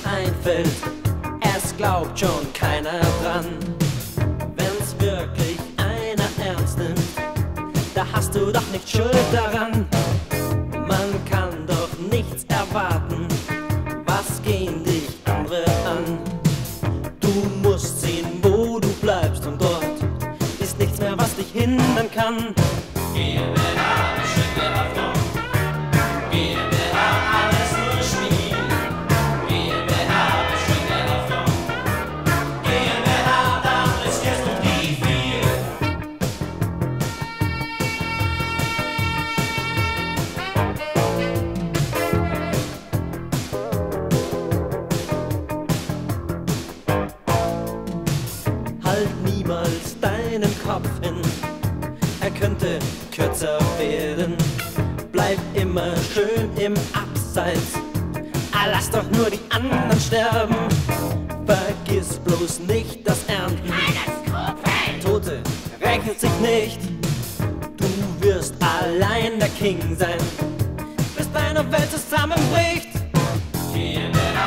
einfällt, es glaubt schon keiner dran. Wenn's wirklich einer ernst nimmt, da hast du doch nicht Schuld daran. Man kann doch nichts erwarten, was gehen dich andere an? Du musst sehen, wo du bleibst, und dort ist nichts mehr, was dich hindern kann. GmbH, schöne Hoffnung. GmbH, alles nur Spiel. GmbH, schöne Hoffnung. GmbH, da riskierst du nie viel. Halt niemals deinen Kopf hin, er könnte kürzer werden. Bleib immer schön im Abseits, lass doch nur die anderen sterben. Vergiss bloß nicht das Ernten, Tote rächt sich nicht. Du wirst allein der King sein, bis deine Welt zusammenbricht. GmbH,